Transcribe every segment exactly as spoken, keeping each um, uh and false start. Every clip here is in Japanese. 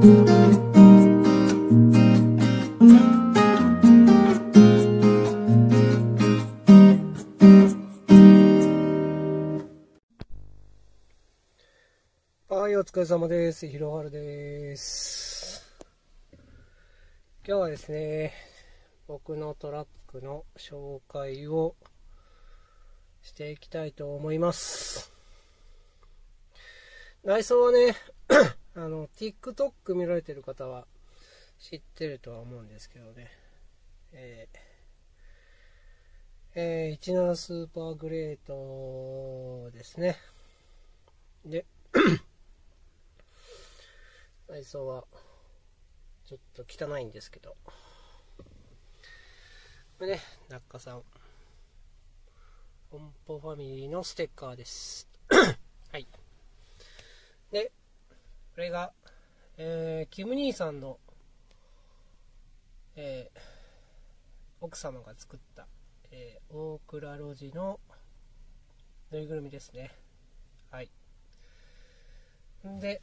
はい、お疲れ様です。ひろはるです。今日はですね、僕のトラックの紹介をしていきたいと思います。内装はね、あの TikTok 見られてる方は知ってるとは思うんですけどね、えーえー、じゅうななスーパーグレートですね。で内装はちょっと汚いんですけど、これね、ナッカさん本舗ファミリーのステッカーですはい。でこれが、えー、キム兄さんの、えー、奥様が作った、えー、大倉路地のぬいぐるみですね。はい。で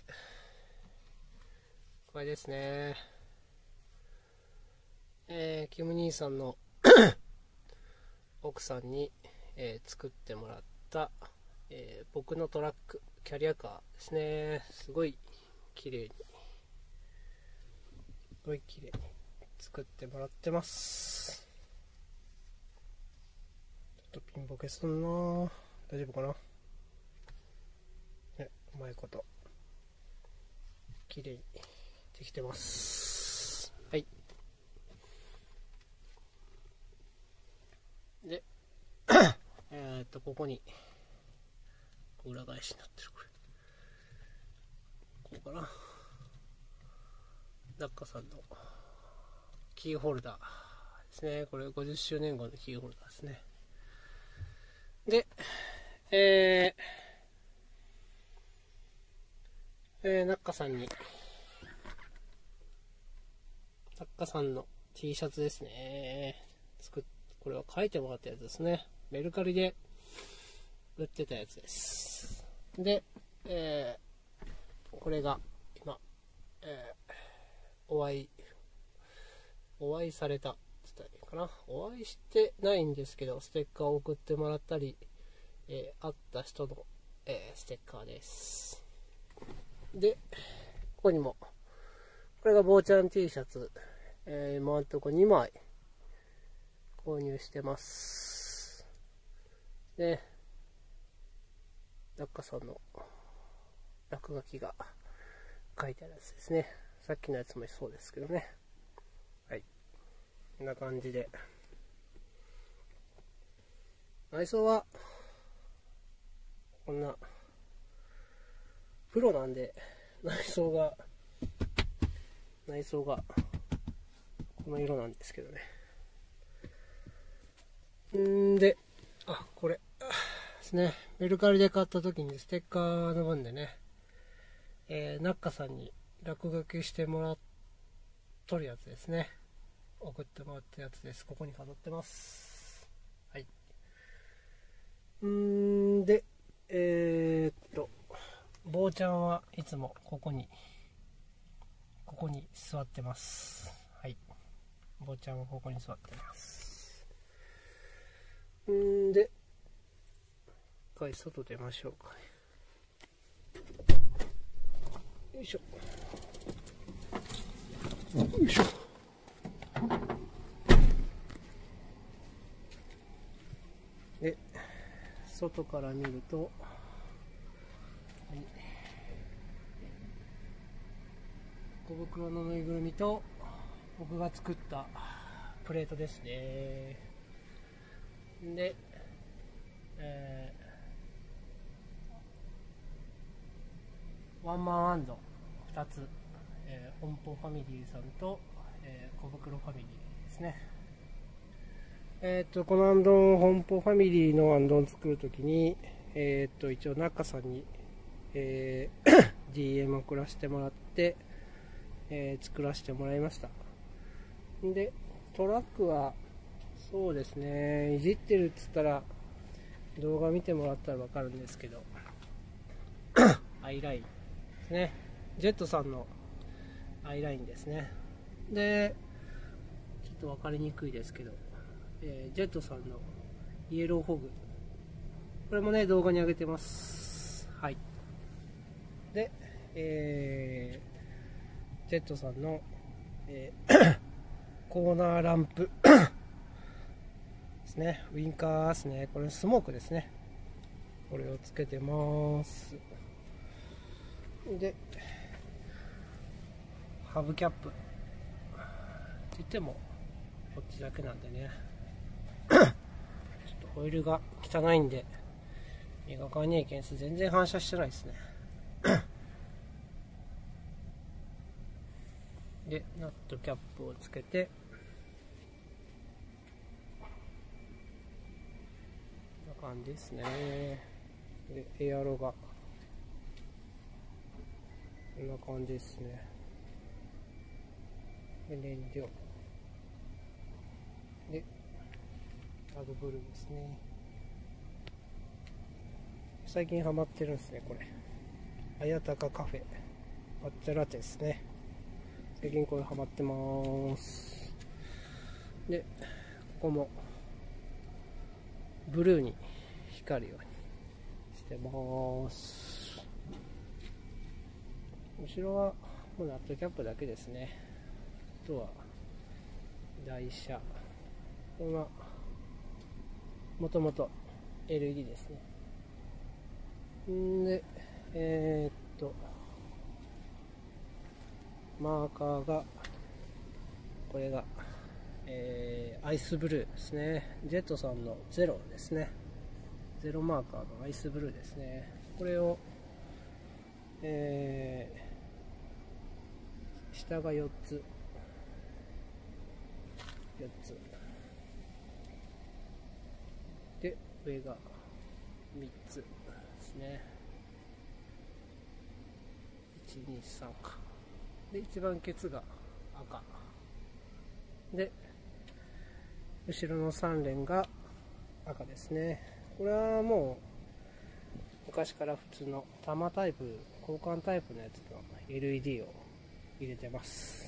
これですね、えー、キム兄さんの奥さんに、えー、作ってもらった、えー、僕のトラックキャリアカーですね。すごい綺麗にすごい綺麗に作ってもらってます。ちょっとピンボケすんな、大丈夫かなね、うまいこと綺麗にできてます。はい。でえっとここに裏返しになってる、これここかな、ダッカさんのキーホルダーですね。これごじゅっしゅうねんごのキーホルダーですね。でえー、えー、ナッカさんにナッカさんの T シャツですね。作っこれは書いてもらったやつですね。メルカリで売ってたやつです。で、えー、これが今、えー、お会いお会いされたって言ったらいいかな、お会いしてないんですけど、ステッカーを送ってもらったり、えー、会った人の、えー、ステッカーです。でここにもこれが坊ちゃん T シャツ、えー、今のところにまい購入してます。でダッカさんの落書きが書いてあるやつですね。さっきのやつもそうですけどね。はい、こんな感じで内装はこんな、プロなんで内装が内装がこの色なんですけどね。んであこれですね、メルカリで買った時にステッカーの分でね、えー、ナッカさんに落書きしてもらっとるやつですね。送ってもらったやつです。ここに飾ってます。はい。んでえー、っと坊ちゃんはいつもここにここに座ってます。はい、坊ちゃんはここに座ってます。んで一回外出ましょうかね。よいしょよいしょ。で外から見ると、はい、小袋のぬいぐるみと僕が作ったプレートですね。で、えー、ワンマンアンドふたつ、えー、本舗ファミリーさんと、えー、小袋ファミリーですね。えー、とこのアンドン本舗ファミリーのアンドン作るときに、えー、と一応中さんに、えー、ディーエム 送らせてもらって、えー、作らせてもらいました。でトラックはそうですね、いじってるっつったら動画見てもらったら分かるんですけどアイラインですね、ジェットさんのアイラインですね。でちょっと分かりにくいですけど、えー、ジェットさんのイエローホグ、これもね動画に上げてます。はい。で、えー、ジェットさんの、えー、コーナーランプですね、ウインカーですね、これスモークですね、これをつけてます。でハブキャップって言ってもこっちだけなんでねちょっとホイールが汚いんで磨かねえけんす、全然反射してないですねでナットキャップをつけて、こんな感じですね。でエアロがこんな感じですね。で燃料でアグブルーですね。最近ハマってるんですね、これあやたかカフェ抹茶ラテですね。最近これハマってます。でここもブルーに光るようにしてます。後ろはもうナットキャップだけですね。あとは台車、これはもともと エルイーディー ですね。んでえー、っとマーカーがこれが、えー、アイスブルーですね。ジェットさんのゼロですね。ゼロマーカーのアイスブルーですね。これを、えー、下がよっつよっつで上がみっつですね。いちにさんかで一番ケツが赤で後ろのさん連が赤ですね。これはもう昔から普通の玉タイプ、交換タイプのやつの エルイーディー を入れてます。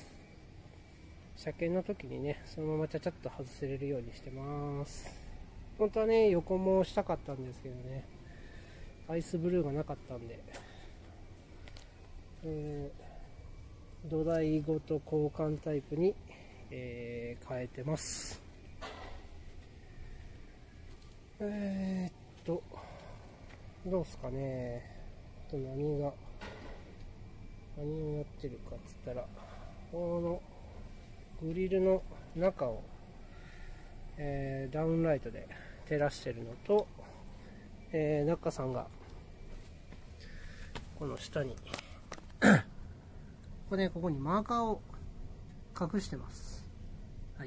車検の時にねそのままちゃちゃっと外せれるようにしてます。本当はね横もしたかったんですけどね、アイスブルーがなかったんで、えー、土台ごと交換タイプに、えー、変えてます。えー、っとどうすかね。あと何が何をやってるかっつったら、このグリルの中を、えー、ダウンライトで照らしてるのと、えー、中さんがこの下にここね、ここにマーカーを隠してます。はい。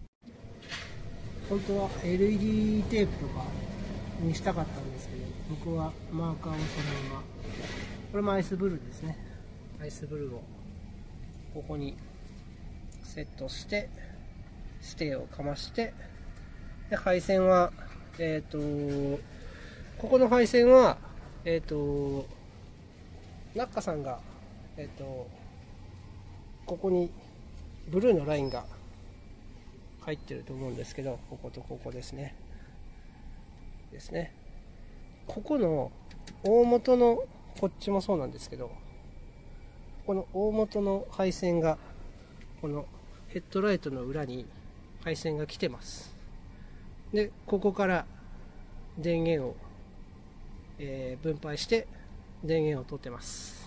本当は エルイーディー テープとかにしたかったんですけど、僕はマーカーをそのまま、これもアイスブルーですね。アイスブルーをここにセットしてステーをかまして、で配線はえっ、ー、とここの配線はえっ、ー、とナッカさんがえっ、ー、とここにブルーのラインが入ってると思うんですけど、こことここですねですね。ここの大元のこっちもそうなんですけど、この大元の配線がこのヘッドライトの裏に配線が来てます。でここから電源を、えー、分配して電源を取ってます。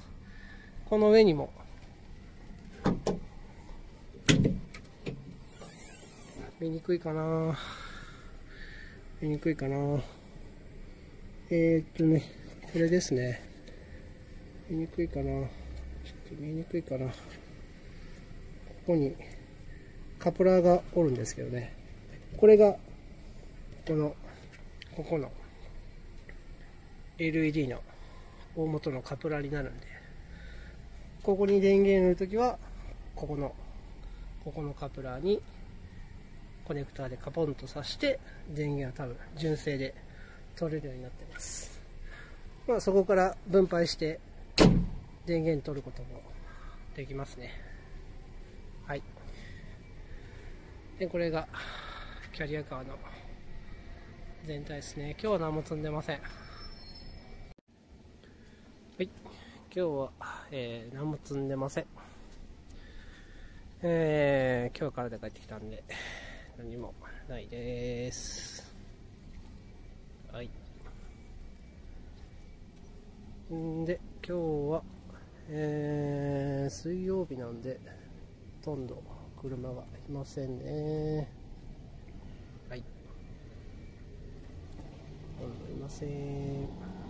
この上にも見にくいかな見にくいかなえー、っとねこれですね。見にくいかなちょっと見にくいかなここにカプラーがおるんですけどね、これがこのここの エルイーディー の大元のカプラーになるんで、ここに電源を入れるときはここのここのカプラーにコネクターでカポンと挿して電源は多分純正で取れるようになってます。まあそこから分配して電源取ることもできますね。 はい。で、これがキャリアカーの全体ですね。今日は何も積んでません。はい。今日は、えー、何も積んでません。えー、今日からで帰ってきたんで、何もないです。はい。んで、今日は、えー、水曜日なんで、ほとんど車がいませんね。はい。ほとんどいません。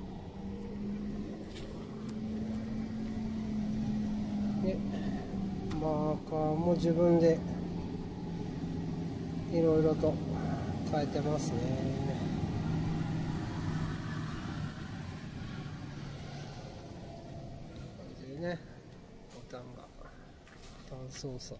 で、マーカーも自分でいろいろと変えてますね。こんな感じでね、ボタンがボタン操作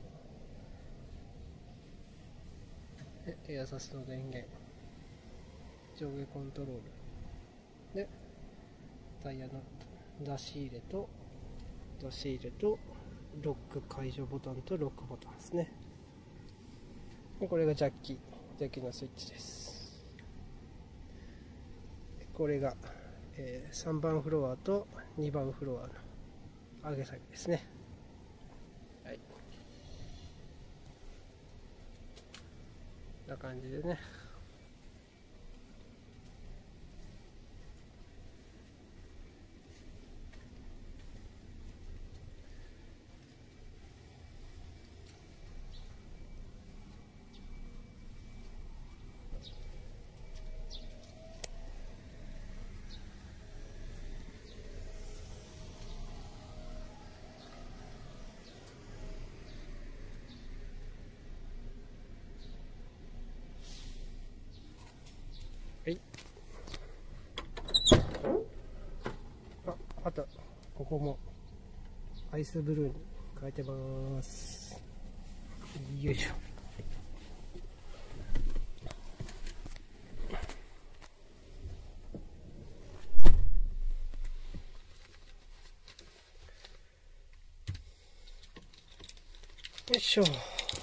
でエアサスの電源、上下コントロールでタイヤの出し入れと出し入れとロック解除ボタンとロックボタンですね。でこれがジャッキジャッキのスイッチです。これが、えー、さんばんフロアとにばんフロアの上げ下げですね。はい、こんな感じでね。はい。あ、あとここもアイスブルーに変えてます。よいしょ。よいしょ。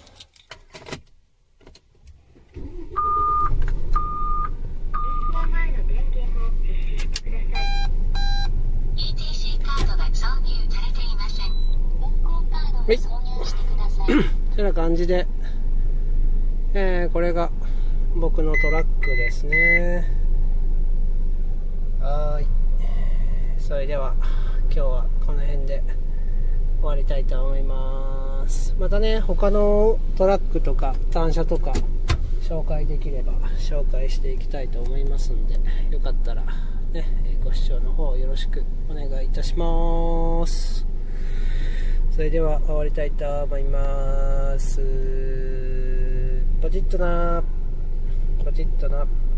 はい、てな感じで、えー、これが僕のトラックですね。はい、それでは今日はこの辺で終わりたいと思います。またね、他のトラックとか単車とか紹介できれば紹介していきたいと思いますんで、よかったらね、ご視聴の方よろしくお願いいたします。それでは終わりたいと思います。ポチッとな、ポチッとな。